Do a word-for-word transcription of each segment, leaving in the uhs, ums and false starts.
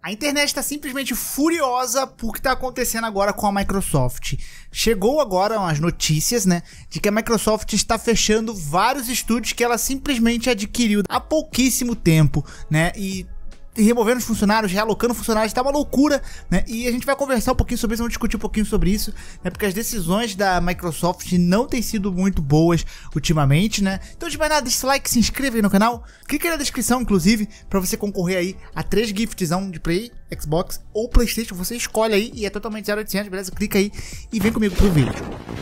A internet está simplesmente furiosa por o que está acontecendo agora com a Microsoft. Chegou agora as notícias, né, de que a Microsoft está fechando vários estúdios que ela simplesmente adquiriu há pouquíssimo tempo, né, e removendo os funcionários, realocando funcionários, tá uma loucura, né? E a gente vai conversar um pouquinho sobre isso, vamos discutir um pouquinho sobre isso, né? Porque as decisões da Microsoft não têm sido muito boas ultimamente, né? Então, de mais nada, deixa o like, se inscreva aí no canal, clica aí na descrição, inclusive, pra você concorrer aí a três giftzão de Play, Xbox ou PlayStation, você escolhe aí e é totalmente zero oitocentos, beleza? Clica aí e vem comigo pro vídeo.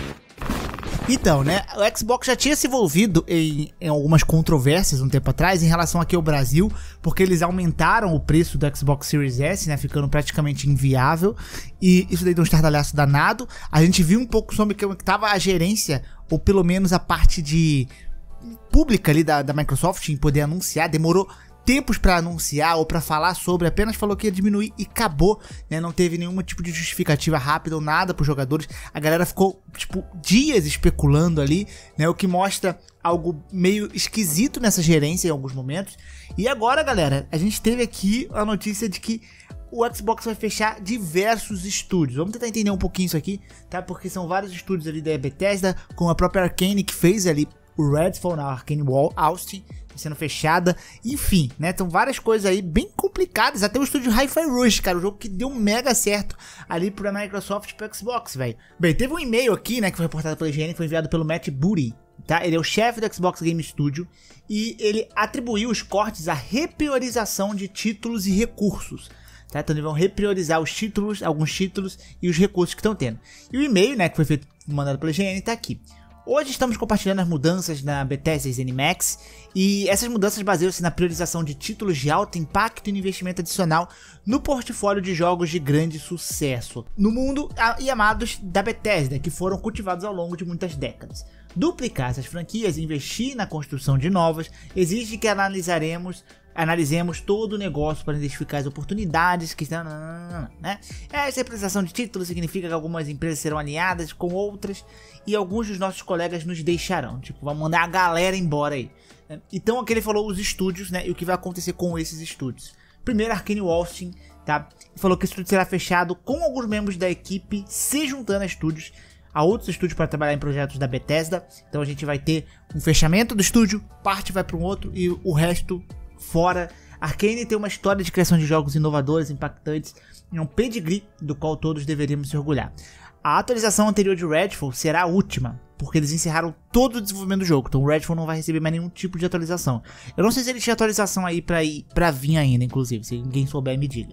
Então, né, o Xbox já tinha se envolvido em, em algumas controvérsias um tempo atrás em relação aqui ao Brasil, porque eles aumentaram o preço do Xbox Series S, né, ficando praticamente inviável, e isso daí deu um estardalhaço danado. A gente viu um pouco sobre como que estava a gerência, ou pelo menos a parte de pública ali da, da Microsoft em poder anunciar, demorou tempos para anunciar ou para falar sobre, apenas falou que ia diminuir e acabou, né? Não teve nenhum tipo de justificativa rápida ou nada para os jogadores. A galera ficou, tipo, dias especulando ali, né? O que mostra algo meio esquisito nessa gerência em alguns momentos. E agora, galera, a gente teve aqui a notícia de que o Xbox vai fechar diversos estúdios. Vamos tentar entender um pouquinho isso aqui, tá? Porque são vários estúdios ali da Bethesda, com a própria Arkane que fez ali o Redfall na Arkane Wall Austin sendo fechada, enfim, né, então várias coisas aí bem complicadas, até o estúdio Hi-Fi Rush, cara, o jogo que deu um mega certo ali pra Microsoft e pro Xbox, velho. Bem, teve um e-mail aqui, né, que foi reportado pela I G N, que foi enviado pelo Matt Booty, tá, ele é o chefe do Xbox Game Studio, e ele atribuiu os cortes à repriorização de títulos e recursos. Tá? Então eles vão repriorizar os títulos, alguns títulos e os recursos que estão tendo. E o e-mail, né, que foi feito, mandado pela I G N, tá aqui. Hoje estamos compartilhando as mudanças na Bethesda e ZeniMax, e essas mudanças baseiam-se na priorização de títulos de alto impacto e investimento adicional no portfólio de jogos de grande sucesso no mundo e amados da Bethesda, que foram cultivados ao longo de muitas décadas. Duplicar essas franquias e investir na construção de novas exige que analisaremos Analisemos todo o negócio para identificar as oportunidades que estão, né? Essa representação de títulos significa que algumas empresas serão alinhadas com outras e alguns dos nossos colegas nos deixarão. Tipo, vamos mandar a galera embora aí. Então aqui ele falou os estúdios, né? E o que vai acontecer com esses estúdios. Primeiro, Arkane Austin, tá? Ele falou que o estúdio será fechado com alguns membros da equipe se juntando a estúdios, a outros estúdios para trabalhar em projetos da Bethesda. Então a gente vai ter um fechamento do estúdio, parte vai para um outro e o resto fora. Arkane tem uma história de criação de jogos inovadores, impactantes e um pedigree do qual todos deveríamos se orgulhar. A atualização anterior de Redfall será a última, porque eles encerraram todo o desenvolvimento do jogo, então o Redfall não vai receber mais nenhum tipo de atualização. Eu não sei se ele tinha atualização aí pra, ir, pra vir ainda, inclusive, se ninguém souber me diga.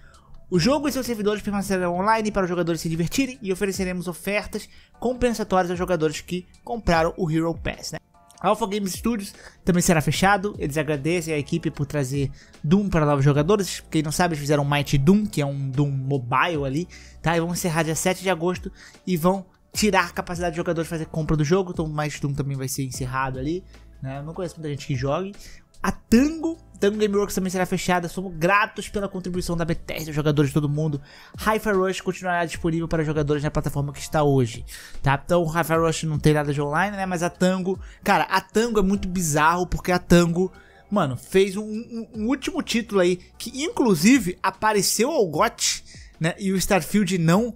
O jogo e seus servidores permanecerão online para os jogadores se divertirem e ofereceremos ofertas compensatórias aos jogadores que compraram o Hero Pass, né? A Alpha Games Studios também será fechado. Eles agradecem a equipe por trazer Doom para novos jogadores. Quem não sabe, eles fizeram Mighty Doom, que é um Doom mobile ali, tá? E vão encerrar dia sete de agosto e vão tirar a capacidade de jogadores de fazer compra do jogo. Então o Mighty Doom também vai ser encerrado ali, né? Eu não conheço muita gente que jogue. A Tango, Tango Gameworks também será fechada. Somos gratos pela contribuição da Bethesda, jogadores de todo mundo. Hi-Fi Rush continuará disponível para jogadores na plataforma que está hoje, tá? Então o Hi-Fi Rush não tem nada de online, né? Mas a Tango, cara, a Tango é muito bizarro porque a Tango, mano, fez um, um, um último título aí que inclusive apareceu ao G O T, né? E o Starfield não,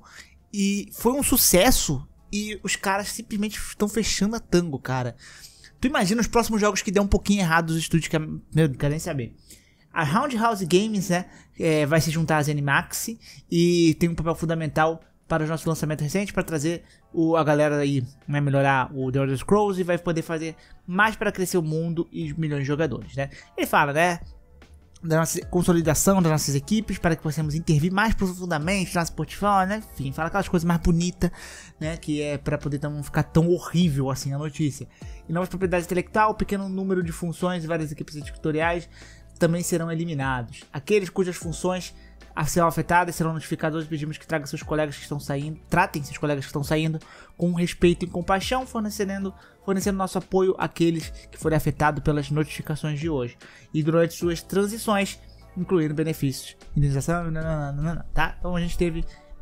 e foi um sucesso e os caras simplesmente estão fechando a Tango, cara. Tu imagina os próximos jogos que der um pouquinho errado dos estúdios que... Meu, não quero nem saber. A Roundhouse Games, né, é, vai se juntar à ZeniMax e tem um papel fundamental para os nossos lançamentos recentes, para trazer o, a galera aí, vai melhorar o The Elder Scrolls e vai poder fazer mais para crescer o mundo e milhões de jogadores, né. Ele fala, né, da nossa consolidação das nossas equipes para que possamos intervir mais profundamente no nosso portfólio, né? Enfim, fala aquelas coisas mais bonitas, né? Que é para poder não ficar tão horrível assim a notícia. E novas propriedades intelectual, pequeno número de funções e várias equipes editoriais também serão eliminados. Aqueles cujas funções serão afetadas serão notificados e pedimos que tragam seus colegas que estão saindo, tratem seus colegas que estão saindo com respeito e compaixão, fornecendo, fornecendo nosso apoio àqueles que forem afetados pelas notificações de hoje. E durante suas transições, incluindo benefícios, indenização, não, não, não, não, tá? Então a gente teve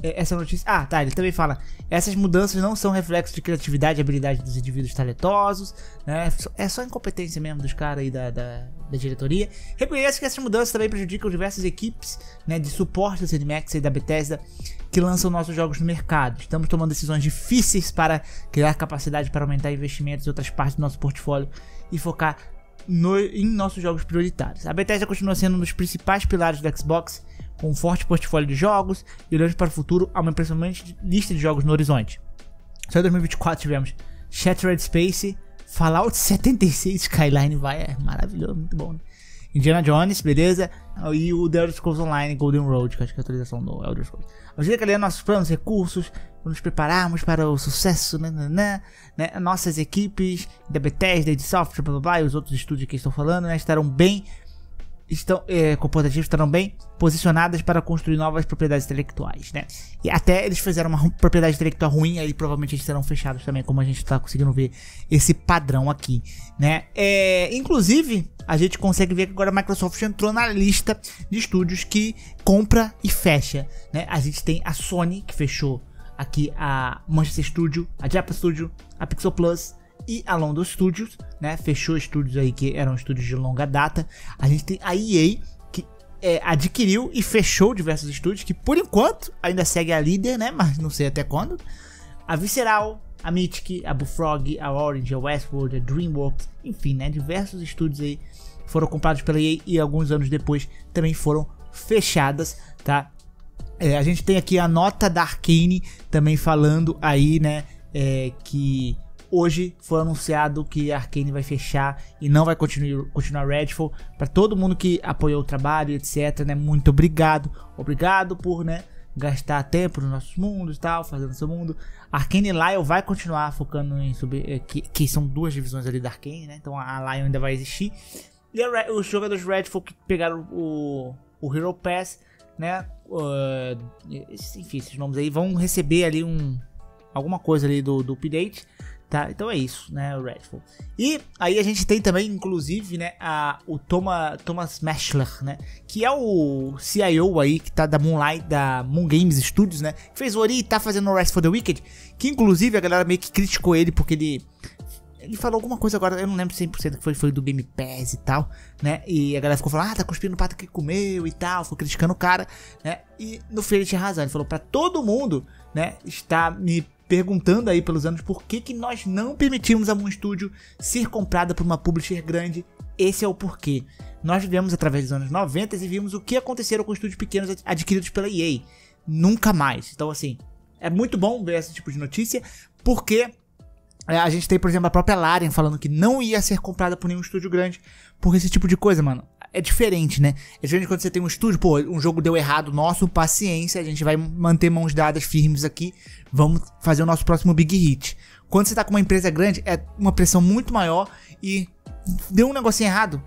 essa notícia... Ah, tá, ele também fala: essas mudanças não são reflexos de criatividade e habilidade dos indivíduos talentosos, né? É só incompetência mesmo dos caras aí da, da, da diretoria. Reconhece que essas mudanças também prejudicam diversas equipes, né, de suporte da ZeniMax e da Bethesda que lançam nossos jogos no mercado. Estamos tomando decisões difíceis para criar capacidade para aumentar investimentos em outras partes do nosso portfólio e focar no, em nossos jogos prioritários. A Bethesda continua sendo um dos principais pilares do Xbox, com um forte portfólio de jogos e olhando para o futuro há uma impressionante lista de jogos no horizonte. Só em dois mil e vinte e quatro tivemos Shattered Space, Fallout setenta e seis, Skyline vai, é maravilhoso, muito bom, né? Indiana Jones, beleza? E o The Elder Scrolls Online Golden Road, que acho que é a atualização do Elder Scrolls. A gente quer ler nossos planos, recursos, nos prepararmos para o sucesso, né, né, né? Nossas equipes da Bethesda, de software, blá blá blá, e os outros estúdios que estão falando, né, estarão bem estão é, corporativos estarão bem posicionadas para construir novas propriedades intelectuais, né? E até eles fizeram uma propriedade intelectual ruim, aí provavelmente eles serão fechados também, como a gente está conseguindo ver esse padrão aqui, né? É, inclusive, a gente consegue ver que agora a Microsoft entrou na lista de estúdios que compra e fecha, né? A gente tem a Sony, que fechou aqui a Manchester Studio, a Japan Studio, a Pixel Plus e a London Studios, né? Fechou estúdios aí que eram estúdios de longa data. A gente tem a E A, que é, adquiriu e fechou diversos estúdios, que por enquanto ainda segue a líder, né? Mas não sei até quando. A Visceral, a Mythic, a Bullfrog, a Orange, a Westwood, a DreamWorks, enfim, né? Diversos estúdios aí foram comprados pela E A e alguns anos depois também foram fechadas, tá? É, a gente tem aqui a nota da Arcane também falando aí, né? É, que hoje foi anunciado que a Arcane vai fechar e não vai continuar, continuar Redfall. Para todo mundo que apoiou o trabalho, etc, né? Muito obrigado. Obrigado por, né, gastar tempo nos nossos mundos e tal, fazendo seu mundo. Arcane e Lion vai continuar focando em subir, que, que são duas divisões ali da Arcane, né? Então a Lion ainda vai existir. E a, os jogadores Redfall que pegaram o, o Hero Pass, né? Uh, enfim, esses nomes aí vão receber ali um alguma coisa ali do, do update. Tá, então é isso, né, o Redfall. E aí a gente tem também, inclusive, né, a, o Thomas, Thomas Maschler, né, que é o C I O aí, que tá da Moonlight, da Moon Games Studios, né, que fez o Ori e tá fazendo o Rest for the Wicked, que inclusive a galera meio que criticou ele, porque ele, ele falou alguma coisa agora, eu não lembro cem por cento que foi, foi do Game Pass e tal, né, e a galera ficou falando, ah, tá cuspindo o pato que comeu e tal, foi criticando o cara, né, e no fim ele tinha razão, ele falou pra todo mundo, né, está me perguntando aí pelos anos por que que nós não permitimos a Moon Studio ser comprada por uma publisher grande. Esse é o porquê. Nós vivemos através dos anos noventa e vimos o que aconteceram com estúdios pequenos adquiridos pela E A. Nunca mais. Então assim, é muito bom ver esse tipo de notícia, porque é, a gente tem, por exemplo, a própria Larian falando que não ia ser comprada por nenhum estúdio grande, porque esse tipo de coisa, mano, é diferente, né? É diferente quando você tem um estúdio, pô, um jogo deu errado nosso, paciência, a gente vai manter mãos dadas firmes aqui, vamos fazer o nosso próximo big hit. Quando você tá com uma empresa grande, é uma pressão muito maior e deu um negocinho errado,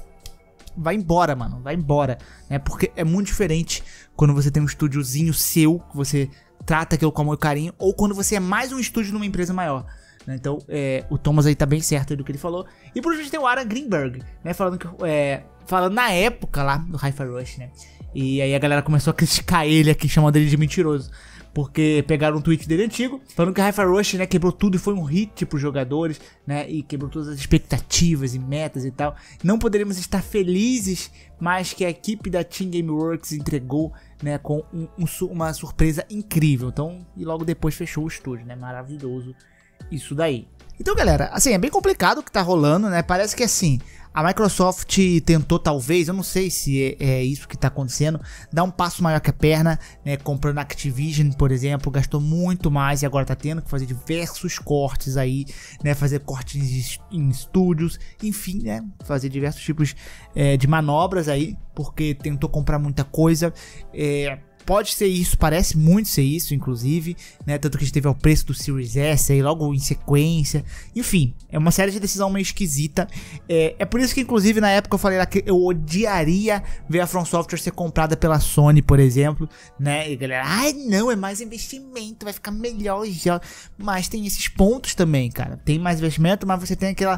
vai embora, mano, vai embora, né? Porque é muito diferente quando você tem um estúdiozinho seu, que você trata aquilo com amor e carinho, ou quando você é mais um estúdio numa empresa maior. Então, é, o Thomas aí tá bem certo aí do que ele falou. E por último a gente tem o Aaron Greenberg, né, falando que é, falando na época lá do Hi-Fi Rush, né? E aí a galera começou a criticar ele aqui, chamando ele de mentiroso, porque pegaram um tweet dele antigo, falando que a Hi-Fi Rush, né, quebrou tudo e foi um hit pros jogadores, né, e quebrou todas as expectativas e metas e tal. Não poderíamos estar felizes, mas que a equipe da Team Gameworks entregou, né, com um, um, uma surpresa incrível. Então, e logo depois fechou o estúdio, né, maravilhoso isso daí. Então, galera, assim, é bem complicado o que tá rolando, né? Parece que, assim, a Microsoft tentou, talvez, eu não sei se é, é isso que tá acontecendo, dar um passo maior que a perna, né? Comprando a Activision, por exemplo, gastou muito mais e agora tá tendo que fazer diversos cortes aí, né? Fazer cortes em estúdios, enfim, né? Fazer diversos tipos é, de manobras aí, porque tentou comprar muita coisa, é... Pode ser isso, parece muito ser isso, inclusive, né? Tanto que a gente teve o preço do Series S aí logo em sequência. Enfim, é uma série de decisão meio esquisita. É, é por isso que, inclusive, na época eu falei lá que eu odiaria ver a From Software ser comprada pela Sony, por exemplo, né? E a galera, ai não, é mais investimento, vai ficar melhor já. Mas tem esses pontos também, cara. Tem mais investimento, mas você tem aquela...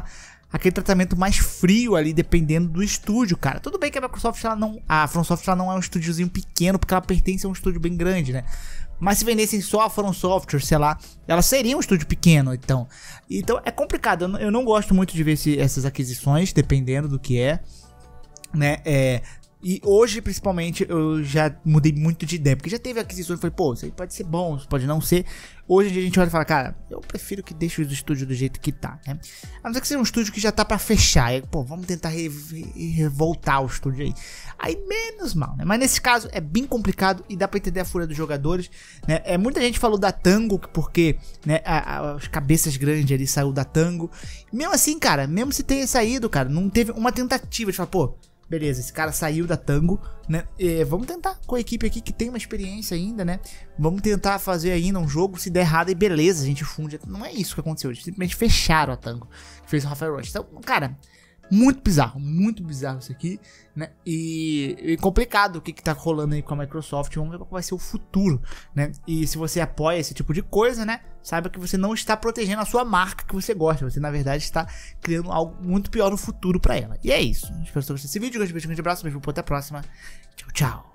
aquele tratamento mais frio ali, dependendo do estúdio, cara. Tudo bem que a Microsoft, ela não, a From Software ela não é um estúdiozinho pequeno, porque ela pertence a um estúdio bem grande, né? Mas se vendessem só a From Software, sei lá, ela seria um estúdio pequeno, então. Então é complicado, eu não, eu não gosto muito de ver esse, essas aquisições, dependendo do que é, né? É... E hoje, principalmente, eu já mudei muito de ideia, porque já teve aquisições, falei, pô, isso aí pode ser bom, isso pode não ser. Hoje em dia a gente olha e fala, cara, eu prefiro que deixe o estúdio do jeito que tá, né? A não ser que seja um estúdio que já tá pra fechar, aí, pô, vamos tentar re re revoltar o estúdio aí. Aí menos mal, né? Mas nesse caso é bem complicado e dá pra entender a fúria dos jogadores, né? É, muita gente falou da Tango, porque, né, a, a, as cabeças grandes ali saiu da Tango. Mesmo assim, cara, mesmo se tenha saído, cara, não teve uma tentativa de falar, pô, beleza, esse cara saiu da Tango, né? E vamos tentar com a equipe aqui que tem uma experiência ainda, né? Vamos tentar fazer ainda um jogo, se der errado e beleza, a gente funde. Não é isso que aconteceu, eles simplesmente fecharam a Tango, fez o Rafael Rush. Então, cara, muito bizarro, muito bizarro isso aqui, né? E, e complicado o que que tá rolando aí com a Microsoft. Vamos ver qual vai ser o futuro, né? E se você apoia esse tipo de coisa, né? Saiba que você não está protegendo a sua marca que você gosta. Você, na verdade, está criando algo muito pior no futuro pra ela. E é isso. Espero que você gostou desse vídeo. Um grande beijo, um grande abraço. Beijo, até a próxima. Tchau, tchau.